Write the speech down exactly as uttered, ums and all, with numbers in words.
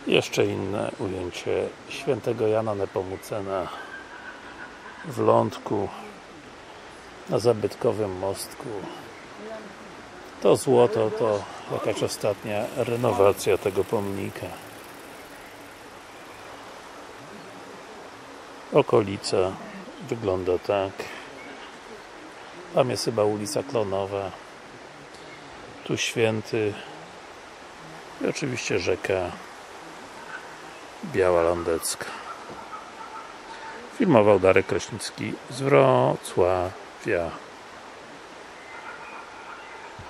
Jeszcze inne ujęcie świętego Jana Nepomucena w Lądku na zabytkowym mostku. To złoto to jakaś ostatnia renowacja tego pomnika. Okolica wygląda tak. Tam jest chyba ulica Klonowa. Tu Święty i oczywiście rzeka Biała Lądecka. Filmował Darek Kraśnicki z Wrocławia.